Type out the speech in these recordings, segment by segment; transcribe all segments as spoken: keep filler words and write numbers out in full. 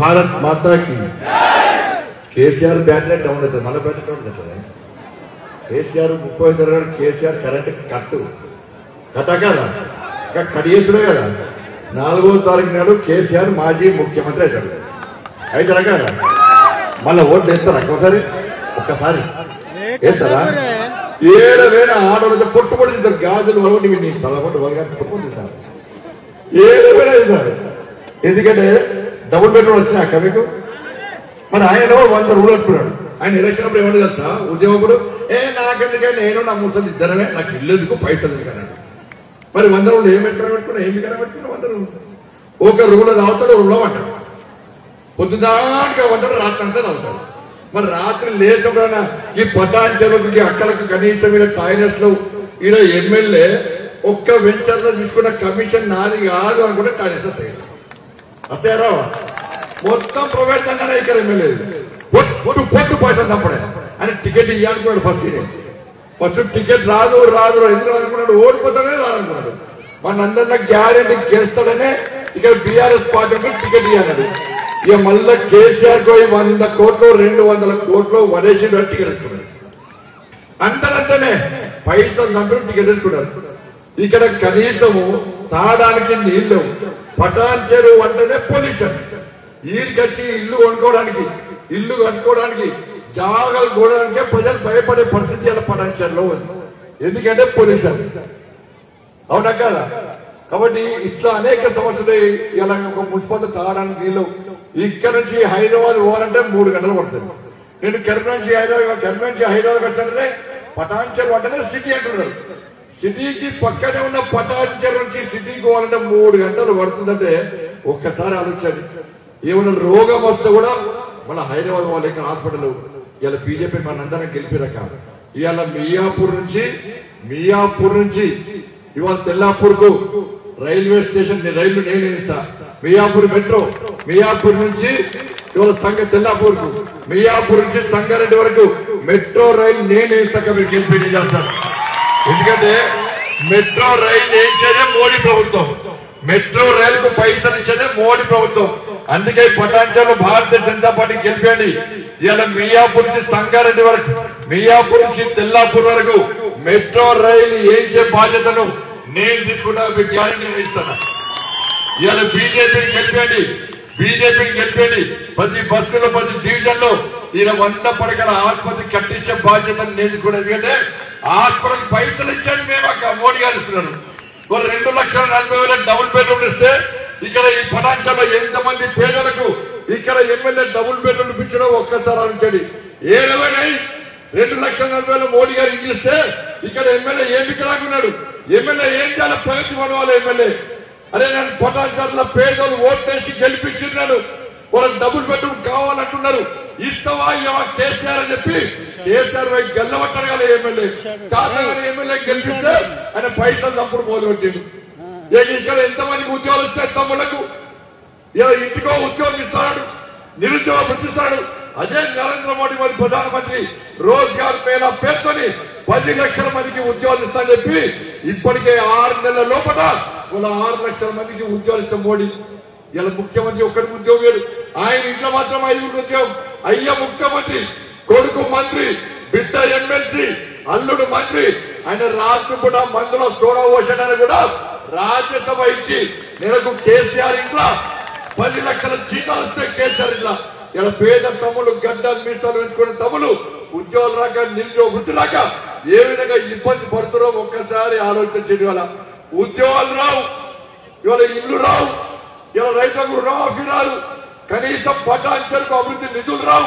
భారత్ మాతాకి KCR battery down అవుతుంది, మన బ్యాటరీ డౌన్ అవుతుంది. కేసీఆర్ ముప్పై తరగతి కేసీఆర్ కరెంట్ కట్టు కట్ట కదా, ఇంకా కడిగేసుడే కదా. నాలుగో తారీఖు నాడు కేసీఆర్ మాజీ ముఖ్యమంత్రి అవుతాడు. అవుతారా కదా? మళ్ళీ ఓట్లు వేస్తారా ఒక్కసారి? ఒక్కసారి వేస్తారా? ఏడు వేల ఆడవాళ్ళతో పొట్టుపడి తింటారు, గాజులు వలగొట్టి నీ తలపొట్టు వలగా పొట్టుకొని తింటారు. ఏడు వేల అవుతారు. ఎందుకంటే డబుల్ బెడ్రూమ్ వచ్చినాక మీకు. మరి ఆయన వంద రూలు అంటున్నాడు. ఆయన ఎలక్షన్ అప్పుడు ఏమన్నా తెలుసా, ఉద్యోగుడు ఏ నాకెందుకే నేను నా ముసలి ఇద్దరమే, నాకు ఇల్లు ఎందుకు పైసలు ఎందుకు అన్నాడు. మరి వంద రూలు ఏం పెట్టుకుని పెట్టుకున్నా, ఏమి కన్నా పెట్టుకున్నా వంద రూలు. ఒక రూలో తాగుతాడు, రూలో అంటాడు. పొద్దుదానిగా వంటాడు, రాత్రి అంతా తాగుతాడు. మరి రాత్రి లేచప్పుడైనా ఈ పటాంచలకు అక్కలకు కనీసం ఈయన టాయిలెట్స్ లో ఈయన ఎమ్మెల్యే ఒక్క వెంచర్ లో తీసుకున్న కమిషన్ నాది కాదు అనుకుంటే టాయిలెట్స్ వస్తాయి. వస్తాయారా? మొత్తం ప్రైవేట్ అంటారా ఇక్కడ ఎమ్మెల్యే. పొట్టు పొట్టు పైసలు తప్పడే. ఆయన టికెట్ ఇవ్వాలనుకున్నాడు ఫస్ట్. ఫస్ట్ టికెట్ రాదు రాదు ఎందుకు అనుకున్నాడు, ఓడిపోతాడే రాదనుకున్నాడు. మన అందరిలో గ్యారెంటీ గెలుస్తాడనే ఇక్కడ బీఆర్ఎస్ పార్టీ టికెట్ ఇవ్వాలి. ఇక మళ్ళా కేసీఆర్ పోయి వంద కోట్లు రెండు వందల కోట్లు వడేసి టికెట్ వేసుకున్నాడు. అంతనంతనే పైసలు నంబరు టికెట్ వేసుకున్నాడు. ఇక్కడ కనీసము తాగడానికి నీళ్లు, పటాన్ చెరువు అంటేనే పొల్యూషన్. ఈడికొచ్చి ఇల్లు కొనుక్కోవడానికి ఇల్లు కట్టుకోవడానికి జాగాలు కొనడానికే ప్రజలు భయపడే పరిస్థితి ఇలా పటాన్ చెరువులో ఉంది. ఎందుకంటే పొల్యూషన్. అవునా కదా? కాబట్టి ఇట్లా అనేక సమస్యలు. ఇలా ఒక మున్సిపల్ తాగడానికి నీళ్లు. ఇక్కడ నుంచి హైదరాబాద్ పోవాలంటే మూడు గంటలు పడుతుంది. నేను కెరమ నుంచి హైదరాబాద్ కెరమ నుంచి హైదరాబాద్ వచ్చానంటే పటాన్ చెరువు అంటేనే సిటీ అంటున్నారు. సిటీకి పక్కనే ఉన్న పటాన్ చెరువు నుంచి సిటీకి పోవాలంటే మూడు గంటలు పడుతుందంటే ఒక్కసారి ఆలోచించండి. ఏమైనా రోగం వస్తే కూడా మన హైదరాబాద్ వాళ్ళు ఇక్కడ హాస్పిటల్. ఇలా బీజేపీ మనందరం గెలిపిరక ఇవాళ మియాపూర్ నుంచి మియాపూర్ నుంచి ఇవాళ తెల్లాపూర్ కు రైల్వే స్టేషన్ రైలు నేను ఇస్తా. మియాపూర్ మెట్రో మియాపూర్ నుంచి ఇవాళ సంగ తెల్లాపూర్ కు మియాపూర్ నుంచి సంగారెడ్డి వరకు మెట్రో రైలు నేను ఇస్తాక మీరు గెలిపి చేస్తారు. ఎందుకంటే మెట్రో రైలు ఏం చేయడం మోడీ ప్రభుత్వం. మెట్రో రైలుకు పైసలు ఇచ్చేదే మోడీ ప్రభుత్వం. అందుకే పటాన్చెరులో భారతీయ జనతా పార్టీ గెలిపండి. ఇలా మియాపూర్ నుంచి సంగారెడ్డి వరకు మియాపూర్ నుంచి తెల్లాపూర్ వరకు మెట్రో రైలు ఏంచే బాధ్యతను నేను తీసుకుంటా, మీకు గ్యారెంటీ ఇస్తాను. ఇవాళ బీజేపీని గెలిపండి, బీజేపీని గెలిపండి. ప్రతి బస్సులో ప్రతి డివిజన్ లో ఈయన వంద పడకల ఆసుపత్రి కట్టించే బాధ్యతను నేను తీసుకుంటా. ఎందుకంటే హాస్పిటల్ పైసలు ఇచ్చాను మేము, అక్క మోడీ గారు ఇస్తున్నారు. రెండు లక్షల నలభై వేల డబుల్ బెడ్రూమ్ ఇస్తే ఇక్కడ ఈ పటాన్చెరులో ఎంతమంది పేదలకు ఇక్కడ ఎమ్మెల్యే డబుల్ బెడ్రూమ్ ఇప్పించడం ఒక్కసారి ఆలోచించండి. ఏడవై రెండు లక్షల నలభై వేల మోడీ గారు ఇస్తే ఇక్కడ ఎమ్మెల్యే ఏం వికలాకున్నాడు. ఎమ్మెల్యే ఏం చేయాలి? ప్రగతి పడవాలి ఎమ్మెల్యే. అరే నేను పటాన్చెరులో పేదలు ఓట్లేసి గెలిపించినాడు, వాళ్ళకి డబుల్ బెడ్రూమ్ కావాలంటున్నారు. ఇస్తావా ఇవా కేసీఆర్ అని చెప్పి కేసీఆర్ వైపు గెల్లబట్టారు కదా ఎమ్మెల్యే. చాలామంది ఎమ్మెల్యే గెలిపిస్తే ఆయన పైసలు తప్పుడు మొదలుపెట్టిండు. ఇక్కడ ఎంతమందికి ఉద్యోగాలు ఇస్తాడు తమ్ముళ్లకు? ఇలా ఇంటికో ఉద్యోగం ఇస్తాడు, నిరుద్యోగ వృత్తిస్తాడు. అదే నరేంద్ర మోడీ మరి ప్రధానమంత్రి రోజ్గార్ మేళా పేర్కొని పది లక్షల మందికి ఉద్యోగాలు ఇస్తానని చెప్పి ఇప్పటికే ఆరు నెలల లోపల వాళ్ళ ఆరు లక్షల మందికి ఉద్యోగాలు ఇస్తాం మోడీ. ఇలా ముఖ్యమంత్రి ఒక్కరికి ఉద్యోగం, ఆయన ఇంట్లో మాత్రం ఐదుగురు ఉద్యోగం. అయ్య ముఖ్యమంత్రి, కొడుకు మంత్రి, బిడ్డ ఎమ్మెల్సీ, అల్లుడు మంత్రి. ఆయన రాత్రి పూట మందులో సోడా పోషణని కూడా రాజ్యసభ ఇచ్చి నెలకు కేసీఆర్ ఇంట్లో పది లక్షల జీతాలు వస్తే కేసీఆర్ ఇంట్లో ఇలా పేద తమ్ముళ్ళు గడ్డలు మీసాలు వేసుకునే తమ్ముళ్ళు ఉద్యోగాలు రాక నిరుద్యోగ వృత్తి రాక ఏ విధంగా ఇబ్బంది పడుతున్నారో ఒక్కసారి ఆలోచించండి. ఇవాళ ఉద్యోగాలు రావు, ఇవాళ ఇల్లు రావు, ఇలా రైతులకు రుణమాఫీ రాదు, కనీసం పటాన్చెరుకు అభివృద్ధి నిధులు రావు,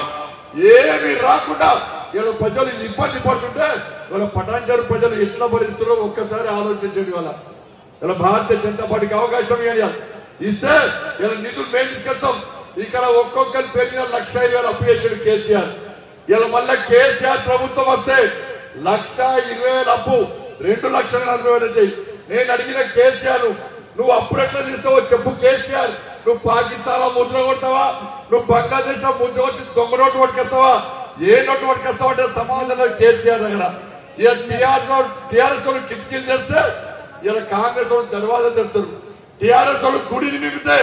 ఏమి రాకుండా ఇలా ప్రజలు ఇబ్బంది పడుతుంటే వాళ్ళ పటాన్చెరు ప్రజలు ఎట్లా భరిస్తున్నారో ఒక్కసారి ఆలోచించండి. వాళ్ళ ఇలా భారతీయ జనతా పార్టీకి అవకాశం ఇస్తే ఇలా నిధులు మేము తీసుకెళ్తాం. ఇక్కడ ఒక్కొక్కరి పేరు మీద లక్ష ఐదు వేలు అప్పు చేసాడు కేసీఆర్. ఇలా మళ్ళా కేసీఆర్ ప్రభుత్వం వస్తే లక్ష ఇరవై వేలు అప్పు రెండు లక్షల నలభై వేలు అవుతాయి. నేను అడిగిన కేసీఆర్ నువ్వు అప్పుడు ఎట్లా తీస్తావో చెప్పు కేసీఆర్. నువ్వు పాకిస్తాన్ లో ముద్ర కొడతావా, నువ్వు బంగ్లాదేశ్ లో ముద్ర వచ్చి దొంగ నోటు పట్టుకొస్తావా, ఏ నోటు పట్టుకొస్తావా అంటే సమాధానం కేసీఆర్ దగ్గర. ఇక టీఆర్ఎస్ టీఆర్ఎస్ వాళ్ళు కిటికీలు తెస్తే ఇలా కాంగ్రెస్ వాళ్ళు దర్వాజా తెస్తారు. టీఆర్ఎస్ వాళ్ళు గుడిని మిగితే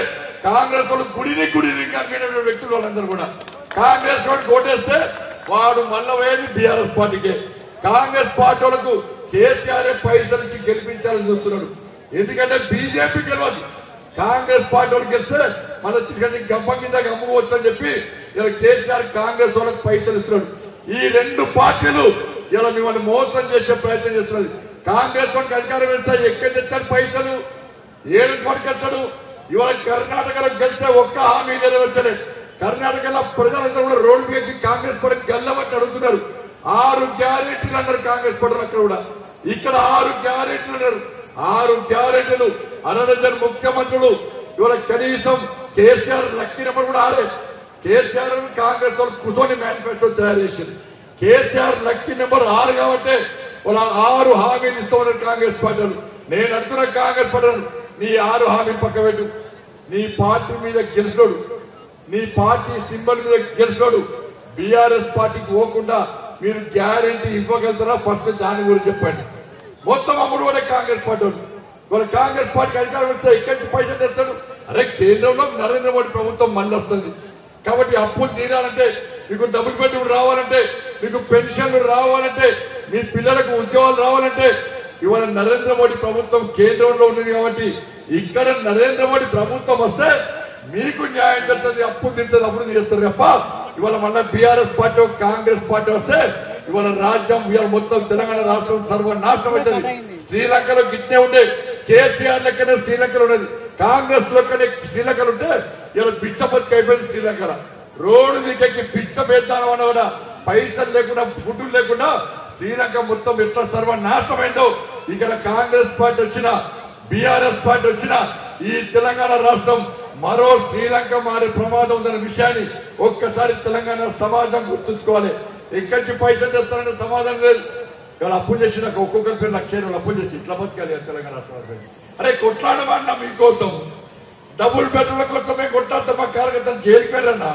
కాంగ్రెస్ వాళ్ళు గుడిని గుడిని కనిపిన వ్యక్తులు వాళ్ళందరూ కూడా కాంగ్రెస్ వాడికి ఓటేస్తే వాడు మళ్ళా పోయేది బీఆర్ఎస్ పార్టీకే. కాంగ్రెస్ పార్టీ వాళ్ళకు కేసీఆర్ పైసలు ఇచ్చి గెలిపించాలని చూస్తున్నాడు. ఎందుకంటే బీజేపీ గెలవదు, కాంగ్రెస్ పార్టీ వాళ్ళకి గెలిస్తే మళ్ళీ తీసుకొచ్చి గంప కింద అమ్ముకోవచ్చు అని చెప్పి ఇలా కేసీఆర్ కాంగ్రెస్ వాళ్ళకి పైసలు ఇస్తున్నాడు. ఈ రెండు పార్టీలు ఇలా మిమ్మల్ని మోసం చేసే ప్రయత్నం చేస్తున్నది. కాంగ్రెస్ వాళ్ళకి అధికారం ఇస్తే ఎక్కడ తెచ్చాడు పైసలు, ఏడు వరకు వస్తాడు. ఇవాళ కర్ణాటకలో గెలిస్తే ఒక్క హామీ నెరవేర్చలేదు. కర్ణాటకలో ప్రజలందరూ కూడా రోడ్డు మీద కాంగ్రెస్ పార్టీ గెల్లబట్టి అడుగుతున్నారు. ఆరు గ్యారెంటీలు అన్నారు కాంగ్రెస్ పార్టీ అక్కడ కూడా. ఇక్కడ ఆరు గ్యారెంటీలు అన్నారు. ఆరు గ్యారెంటీలు అనరంజన్ ముఖ్యమంత్రులు ఇవాళ కనీసం కేసీఆర్ లక్కినప్పుడు కూడా ఆరే కేసీఆర్ కాంగ్రెస్ వాళ్ళు కూర్చొని మేనిఫెస్టో తయారు చేసింది. కేసీఆర్ లక్కీ నెంబర్ ఆరు కాబట్టి వాళ్ళ ఆరు హామీలు ఇస్తామన్నారు కాంగ్రెస్ పార్టీలు. నేను అంటున్న కాంగ్రెస్ పార్టీ నీ ఆరు హామీలు పక్క పెట్టు. నీ పార్టీ మీద గెలిచినోడు, నీ పార్టీ సింబల్ మీద గెలిచినోడు బీఆర్ఎస్ పార్టీకి పోకుండా మీరు గ్యారెంటీ ఇవ్వగలుగుతారా? ఫస్ట్ దాని గురించి చెప్పండి. మొత్తం అమ్ముడు కూడా కాంగ్రెస్ పార్టీ వాళ్ళు కాంగ్రెస్ పార్టీకి అధికారం ఇస్తే ఇక్కడి నుంచి పైసలు తెస్తాడు. అరే కేంద్రంలో నరేంద్ర మోడీ ప్రభుత్వం మళ్ళీ వస్తుంది కాబట్టి అప్పులు తీరాలంటే, మీకు డబుల్ బెడ్రూమ్ రావాలంటే, మీకు పెన్షన్లు రావాలంటే, మీ పిల్లలకు ఉద్యోగాలు రావాలంటే ఇవాళ నరేంద్ర మోడీ ప్రభుత్వం కేంద్రంలో ఉన్నది కాబట్టి ఇక్కడ నరేంద్ర మోడీ ప్రభుత్వం వస్తే మీకు న్యాయం జరుగుతుంది, అప్పులు తింటుంది, అప్పుడు చేస్తారు తప్ప ఇవాళ మళ్ళీ బీఆర్ఎస్ పార్టీ కాంగ్రెస్ పార్టీ వస్తే ఇవాళ రాజ్యం ఇవాళ మొత్తం తెలంగాణ రాష్ట్రం సర్వనాశనం అవుతుంది. శ్రీలంకలో గిట్నే ఉండే కేసీఆర్ లెక్కనే శ్రీలంకలో ఉన్నది, కాంగ్రెస్ లెక్కనే శ్రీలంకలు ఉంటే ఇలా బిచ్చబతికి అయిపోయింది. శ్రీలంకలో రోడ్డు దిక్కి బిచ్చ పెడతాను అన్న కూడా పైసలు లేకుండా ఫుడ్ లేకుండా శ్రీలంక మొత్తం ఎట్లా సర్వనాశనమైందో ఇక్కడ కాంగ్రెస్ పార్టీ వచ్చిన బీఆర్ఎస్ పార్టీ వచ్చిన ఈ తెలంగాణ రాష్ట్రం మరో శ్రీలంక మారే ప్రమాదం ఉందన్న విషయాన్ని ఒక్కసారి తెలంగాణ సమాజం గుర్తుంచుకోవాలి. ఎక్కడి పైసలు తెస్తారనే సమాధానం లేదు. ఇక్కడ అప్పు చేసిన ఒక్కొక్కరి పేరు లక్ష అప్పు చేసి ఇట్లా బతకాలి తెలంగాణ రాష్ట్రం. అరే కొట్లాడమన్నా మీకోసం డబుల్ బెడ్రూమ్ల కోసమే కొట్లాడితే మా కార్యకర్తలు చేరిపోయారన్నా.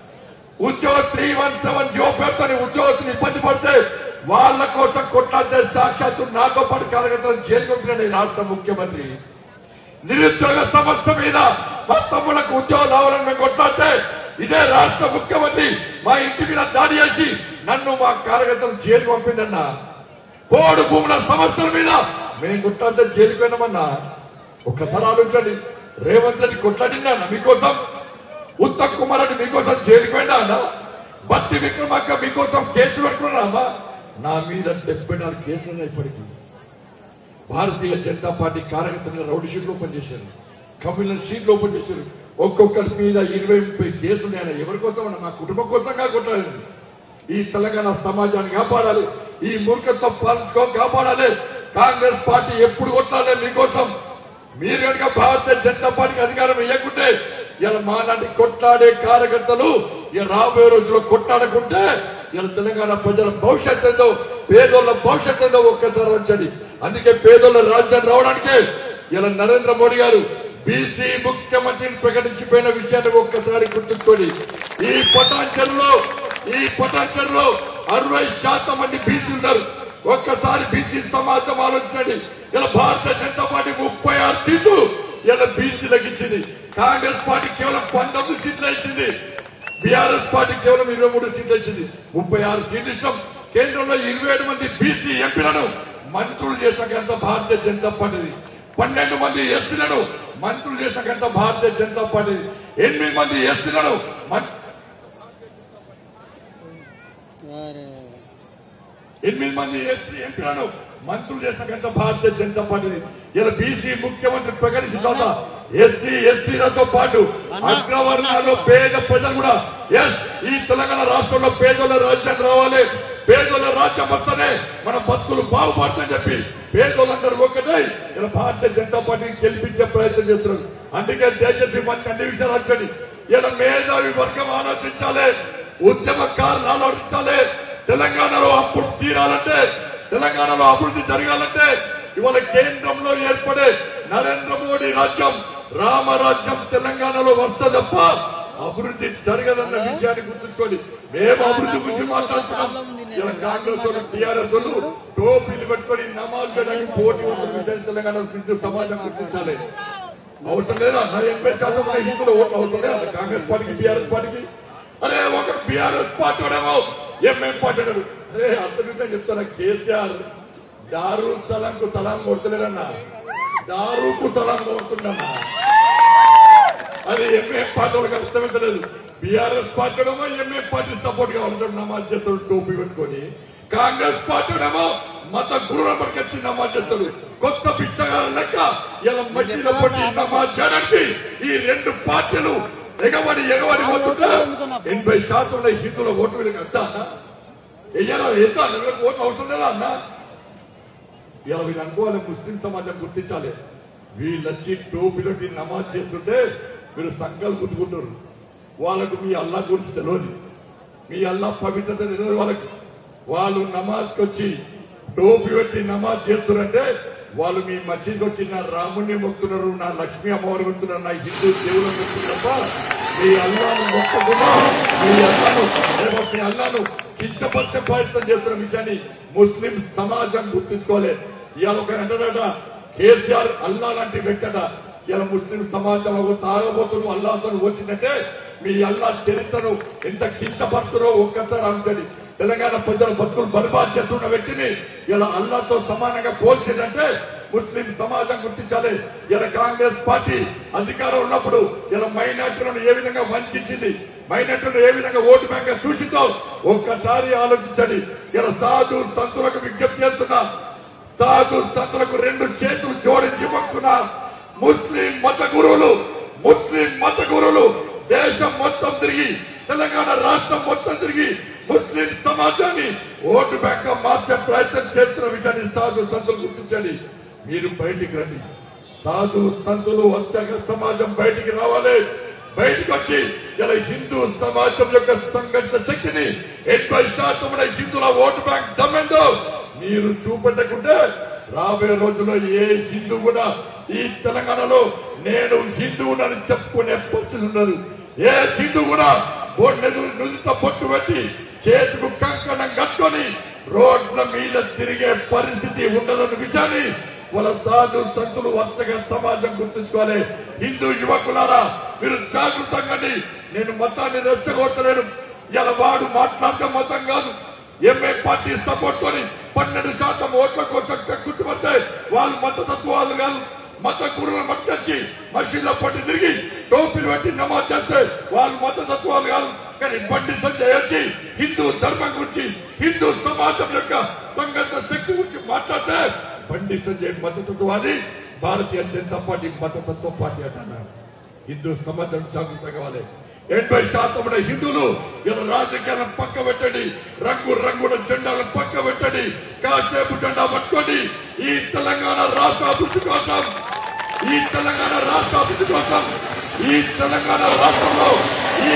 ఉద్యోగ త్రీ వన్ సెవెన్ జీవో పేరుతో ఉద్యోగస్తులు ఇబ్బంది పడితే వాళ్ళ కోసం కొట్లాడితే సాక్షాత్తు నాతో పాటు కార్యకర్తలను చేరుకుంటున్నాడు ఈ రాష్ట్ర ముఖ్యమంత్రి. నిరుద్యోగ సమస్య మీద మా తమ్ములకు ఉద్యోగం రావాలని మేము కొట్లాడితే ఇదే రాష్ట్ర ముఖ్యమంత్రి మా ఇంటి మీద దాడి చేసి నన్ను మా కార్యకర్తలు జైలు పంపిండన్నా. పోడు భూముల సమస్యల మీద మేము కొట్లాడితే జైలుకు వెళ్ళమన్నా. ఒక్కసారి ఆలోచించండి. రేవంత్ రెడ్డి కొట్లాడినా మీకోసం, ఉత్తమ్ కుమార్ రెడ్డి మీకోసం జైలుకు వెళ్ళా అన్నా, బట్టి విక్రమార్క మీకోసం కేసులు పెట్టుకున్నామా. నా మీద డెబ్బై నాలుగు కేసులు ఇప్పటికీ. భారతీయ జనతా పార్టీ కార్యకర్తలు రౌడీ షీట్లు ఓపెన్ చేశారు, కమ్యూనల్ షీట్లు ఓపెన్ చేశారు. ఒక్కొక్కరి మీద ఇరవై ముప్పై కేసులు. ఆయన ఎవరి కోసం అన్న మా కుటుంబం కోసంగా కొట్టాలి. ఈ తెలంగాణ సమాజాన్ని కాపాడాలి, ఈ మూర్ఖత్వం పాలించుకో కాపాడాలి. కాంగ్రెస్ పార్టీ ఎప్పుడు కొట్టాలి మీకోసం. మీరు కనుక భారతీయ జనతా పార్టీకి అధికారం ఇవ్వకుంటే ఇలా మాలాంటి కొట్లాడే కార్యకర్తలు ఇక రాబోయే రోజుల్లో కొట్లాడకుంటే ఇలా తెలంగాణ ప్రజల భవిష్యత్తు ఏందో, పేదోళ్ల భవిష్యత్తు ఏందో ఒక్కసారి ఉంచండి. అందుకే పేదోళ్ల రాజ్యాన్ని రావడానికే ఇలా నరేంద్ర మోడీ గారు బీసీ ముఖ్యమంత్రిని ప్రకటించిపోయిన విషయాన్ని ఒక్కసారి గుర్తుంచుకోండి. ఈ పటాన్చెరులో ఈ పటాన్చెరులో అరవై శాతం మంది బీసీ ఉన్నారు. ఒక్కసారి బీసీ సమాజం ఆలోచించండి. ఇలా భారతీయ జనతా పార్టీ ముప్పై ఆరు సీట్లు ఇలా బీసీలకు ఇచ్చింది. కాంగ్రెస్ పార్టీ కేవలం పంతొమ్మిది సీట్లు ఇచ్చింది. బీఆర్ఎస్ పార్టీ కేవలం ఇరవై మూడు సీట్లు ఇచ్చింది. ముప్పై ఆరు సీట్లు ఇష్టం. కేంద్రంలో ఇరవై ఏడు మంది బీసీ ఎంపీలను మంత్రులు చేసిన ఘనత భారతీయ జనతా పార్టీది. పన్నెండు మంది ఎస్సీలను మంత్రులు చేసిన ఘనత భారతీయ జనతా పార్టీది. ఎనిమిది మంది ఎస్సీలను ఎనిమిది మంది ఎస్సీ ఎంపీలను మంత్రులు చేసిన ఘనత భారతీయ జనతా పార్టీది. ఇలా బీసీ ముఖ్యమంత్రి ప్రకటించిన తర్వాత ఎస్సీ ఎస్టీలతో పాటు అగ్రవర్ణాలు పేద ప్రజలు కూడా ఎస్ ఈ తెలంగాణ రాష్ట్రంలో పేదోళ్ల రాజ్యం రావాలి, పేదోళ్ల రాజ్యం వస్తేనే మన బతుకులు బాగుపడతాయని చెప్పి పేదోళ్ళందరూ ఒక్కటే ఇలా భారతీయ జనతా పార్టీని గెలిపించే ప్రయత్నం చేస్తున్నారు. అందుకే దయచేసి మంచి అన్ని విషయాలు వచ్చండి. ఇలా మేధావి వర్గం ఆలోచించాలి, ఉద్యమకారులు ఆలోచించాలి. తెలంగాణలో అభివృద్ధి తీరాలంటే, తెలంగాణలో అభివృద్ధి జరగాలంటే ఇవాళ కేంద్రంలో ఏర్పడే నరేంద్ర మోడీ రాజ్యం రామరాజ్యం తెలంగాణలో వస్తే తప్ప అభివృద్ధి జరగదన్న విషయాన్ని గుర్తుంచుకోండి. మేము అభివృద్ధి గురించి మాట్లాడుతున్నాం. ఇలా కాంగ్రెస్ వాళ్ళు టీఆర్ఎస్ వాళ్ళు టోపీలు పెట్టుకొని నమాజ్ చేయడానికి పోటీ ఉన్న విషయాన్ని తెలంగాణ సమాజం గుర్తించాలి. అవసరం లేదా నా ఎనభై శాతం హిందువుల ఓట్లు అవసరం లేదా కాంగ్రెస్ పార్టీకి బీఆర్ఎస్ పార్టీకి? అరే ఒక బీఆర్ఎస్ పార్టీ వాడేమో ఎంఎం పార్టీ అన్నాడు. అరే అంత విషయం చెప్తాను. కేసీఆర్ దారు సలాంకు సలాం కొడతలేడన్నా, దారుకు సలాం కొడుతుండన్నా. అది ఎంఏ పార్టీ వాళ్ళకి అర్థమవుతలేదు. బీఆర్ఎస్ పార్టీ ఏమో ఎంఏ పార్టీ సపోర్ట్ గా ఉంటాడు, నమాజ్ చేస్తాడు టోపీ పెట్టుకొని. కాంగ్రెస్ పార్టీ ఏమో మత గురువుల పట్టుకొచ్చి నమాజ్ చేస్తాడు. కొత్త పిచ్చగాల లెక్క ఇలా మసీదుల పట్టి నమాజ్ చేయడానికి ఈ రెండు పార్టీలు ఎగబడి ఎగబడి పోతుంటే ఎనభై శాతం హిందువుల ఓటు వీళ్ళకి అంతా అన్న వెయ్యాల ఎంత వీళ్ళకి ఓట్లు అవసరం లేదా అన్న? ఇలా వీళ్ళు అనుకోవాలి, ముస్లిం సమాజం గుర్తించాలి. వీళ్ళొచ్చి టోపీలోకి నమాజ్ చేస్తుంటే మీరు సంఘాలు గుర్తుకుంటారు. వాళ్ళకు మీ అల్లా గురించి తెలియదు, మీ అల్లా పవిత్రత తెలియదు వాళ్ళకి. వాళ్ళు నమాజ్కి వచ్చి టోపీ పెట్టి నమాజ్ చేస్తున్నారంటే వాళ్ళు మీ మసీద్కి వచ్చి నా రాముడిని మొక్కుతున్నారు, నా లక్ష్మీ అమ్మవారిని మొక్కుతున్నారు, నా హిందూ దేవులను మొక్కుతున్నారు తప్ప మీ అల్లాను మొక్కకుండా మీ అల్లాను మీ అల్లాను కించపరిచే ప్రయత్నం చేస్తున్న విషయాన్ని ముస్లిం సమాజం గుర్తుంచుకోవాలి. ఇవాళ ఒక అంటాడట కేసీఆర్ అల్లా లాంటి వ్యక్తి అట. ఇలా ముస్లిం సమాజం తాగబోతున్న అల్లాతో వచ్చిందంటే మీ అల్లా చరిత్రను ఎంత కించపరుస్తారో ఒక్కసారి అనుకోండి. తెలంగాణ ప్రజల బతుకులు బర్బాద్ చేస్తున్న వ్యక్తిని ఇలా అల్లాతో సమానంగా పోల్చిందంటే ముస్లిం సమాజం గుర్తించాలి. ఇలా కాంగ్రెస్ పార్టీ అధికారం ఉన్నప్పుడు ఇలా మైనార్టీలను ఏ విధంగా వంచింది, మైనార్టీలను ఏ విధంగా ఓటు బ్యాంక్ చూసిందో ఒక్కసారి ఆలోచించండి. ఇలా సాధు సంతులకు విజ్ఞప్తి చేస్తున్నా, సాధు సంతులకు రెండు చేతులు జోడించి మొక్కుతున్నా. ముస్లిం మత గురువులు ముస్లిం మత గురువులు దేశం మొత్తం తిరిగి, తెలంగాణ రాష్ట్రం మొత్తం తిరిగి ముస్లిం సమాజాన్ని ఓటు బ్యాంక్ మార్చే ప్రయత్నం చేస్తున్న విషయాన్ని సాధు సంతులు గుర్తించండి. మీరు బయటికి రండి. సాధు సంతులు వచ్చాక సమాజం బయటికి రావాలి. బయటకు వచ్చి ఇలా హిందూ సమాజం యొక్క సంఘటన శక్తిని ఎనభై శాతం హిందువుల ఓటు బ్యాంక్ దమ్మెందో మీరు చూపెట్టకుంటే రాబోయే రోజుల్లో ఏ హిందూ కూడా ఈ తెలంగాణలో నేను హిందువునని చెప్పుకునే పరిస్థితి ఉండదు. ఏ హిందూ కూడా నుదుట పొట్టు పెట్టి చేతుకు కంకణం కట్టుకొని రోడ్ల మీద తిరిగే పరిస్థితి ఉండదన్న విషయాన్ని వాళ్ళ సాధు సంతులు వర్తగా సమాజం గుర్తుంచుకోవాలి. హిందూ యువకులారా మీరు జాగృతంగా, నేను మతాన్ని రెచ్చగొట్టలేను. ఇలా వాడు మాట్లాడితే మతం కాదు, ఎంఏ పార్టీ సపోర్ట్ తోని పన్నెండు శాతం ఓట్ల కోసం గుర్తుపడితే వాళ్ళు మతతత్వాలు కాదు, మత గురువులను పట్టుకొచ్చి మసీదులో పట్టి తిరిగి టోపీలు పెట్టి నమాజ్ చేస్తే వాళ్ళు మతతత్వాలు కాదు. కానీ బండి సంజయ్ వచ్చి హిందూ ధర్మం గురించి, హిందూ సమాజం యొక్క సంఘటన శక్తి గురించి మాట్లాడితే బండి సంజయ్ మతతత్వవాది, భారతీయ జనతా పార్టీ మతతత్వ పార్టీ అంటున్నారు. హిందూ సమాజం జాగృత కావాలి. ఎనభై శాతం హిందువులు ఇలా రాజకీయాలను పక్క పెట్టండి, రంగు రంగుల జెండాలను పక్క పెట్టండి, కాసేపు జెండా పట్టుకోండి. ఈ తెలంగాణ రాష్ట్ర అభివృద్ధి కోసం, ఈ తెలంగాణ రాష్ట్ర అభివృద్ధి కోసం, ఈ తెలంగాణ రాష్ట్రంలో ఈ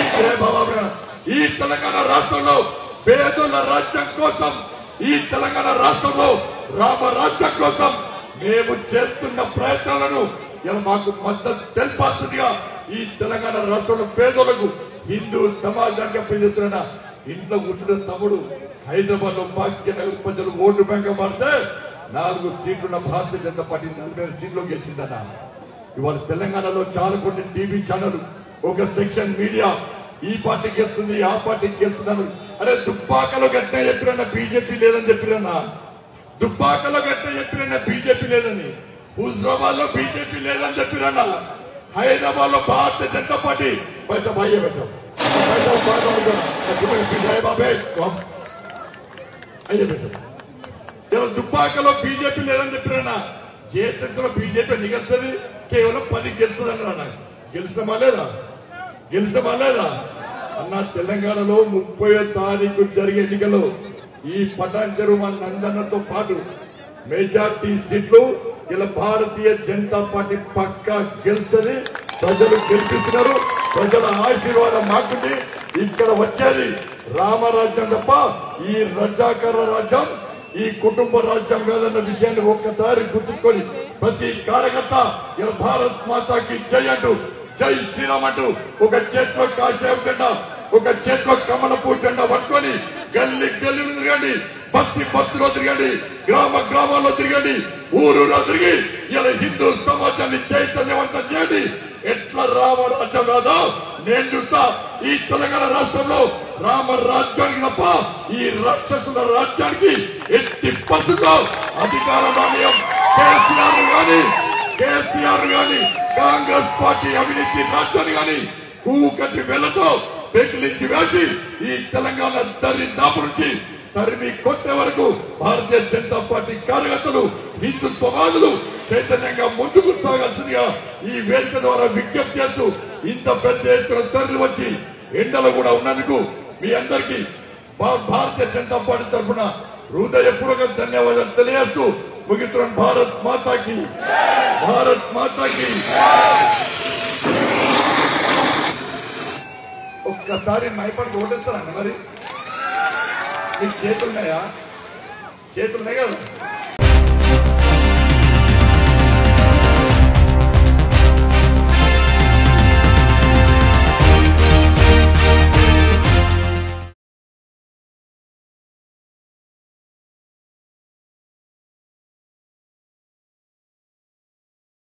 ఈ తెలంగాణ రాష్ట్రంలో పేదల రాజ్యం కోసం, ఈ తెలంగాణ రాష్ట్రంలో రామరాజ్యం కోసం మేము చేస్తున్న ప్రయత్నాలను ఇలా మాకు మద్దతు తెలపాల్సిందిగా ఈ తెలంగాణ రాష్ట్రంలో పేదలకు, హిందూ సమాజానికి అప్పగిస్తున్న ఇంట్లో కూర్చున్న తమ్ముడు హైదరాబాద్ లో భాగ్యనగర్ ప్రజలు ఓటు బ్యాంక్ మారితే నాలుగు సీట్లున్న భారతీయ జనతా పార్టీ నలభై సీట్లు గెలిచిందన్న. ఇవాళ తెలంగాణలో చాలా కొన్ని టీవీ ఛానల్, ఒక సెక్షన్ మీడియా ఈ పార్టీకి గెలుస్తుంది, ఆ పార్టీకి గెలుస్తుందన్నారు. అరే దుబ్బాకలో గట్టిన చెప్పిరన్నా బీజేపీ లేదని చెప్పిరన్నా, దుబ్బాకలో గట్టిన చెప్పిరన్నా బీజేపీ లేదని, హుజరాబాద్ లో బీజేపీ లేదని చెప్పిరన్నా, హైదరాబాద్ లో భారతీయ జనతా పార్టీ पैसा भाई बैठो బాబే అయ్యే बैठो ఇలా దుబ్బాకలో బీజేపీ లేదని చెప్పిరన్నా, జేఎస్ఎస్లో బీజేపీ నిగలుస్తుంది, కేవలం పది గెలుస్తుంది అన్నా. గెలిచినమా లేదా? గెలిచినమా లేదా అన్న? తెలంగాణలో ముప్పై తారీఖు జరిగే ఎన్నికల్లో ఈ పటాన్ చెరువు మన నందన్నతో పాటు మెజార్టీ సీట్లు ఇలా భారతీయ జనతా పార్టీ పక్కా గెలుస్తుంది. ప్రజలు గెలిపిస్తున్నారు, ప్రజల ఆశీర్వాదం మాకుంది. ఇక్కడ వచ్చేది రామరాజ్యం తప్ప ఈ రజాకర రాజ్యం, ఈ కుటుంబ రాజ్యం కాదన్న విషయాన్ని ఒక్కసారి గుర్తుంచుకొని ప్రతి కార్యకర్త ఇలా భారత్ మాతాకి జై అంటూ, జై శ్రీరామ్ అంటూ ఒక చేతిలో కాషాయం జెండా, ఒక చేతిలో కమలపూ జెండా పట్టుకొని గల్లి గల్లి తిరగండి. భక్తి భక్తిలో తిరగండి, గ్రామ గ్రామాల్లో తిరగండి, ఊరూరా తిరిగి ఇలా హిందూ సమాజాన్ని చైతన్యవంతం చేయండి. ఎట్లా రామరాజ్యం రాదో నేను చూస్తా. ఈ తెలంగాణ రాష్ట్రంలో రామరాజ్యానికి తప్ప ఈ రాక్షసుల రాజ్యానికి ఎట్టి పద్ధతిలో అధికార రామయం కేసీఆర్ గాని కేసీఆర్ గాని కాంగ్రెస్ పార్టీ అవినీతి రాజ్యాన్ని గాని ఊకటి వెళ్లతో పెకిలించి వేసి ఈ తెలంగాణ దరిదాపు నుంచి తరిమి కొట్టే వరకు భారతీయ జనతా పార్టీ కార్యకర్తలు హిందుత్వవాదులు చైతన్యంగా ముందుకు సాగాల్సిందిగా ఈ వేదిక ద్వారా విజ్ఞప్తి చేస్తూ ఇంత పెద్ద ఎత్తున తరలి వచ్చి ఎండలు కూడా ఉన్నందుకు మీ అందరికీ భారతీయ జనతా పార్టీ తరఫున హృదయపూర్వక ధన్యవాదాలు తెలియజేస్తూ ముగిస్తున్నాను. భారత్ మాతాకి, భారత్ మాతాకి. ఒక్కసారి మైపడికి ఓటేస్తారండి. మరి మీకు చేతులున్నాయా? చేతులున్నాయి కదా.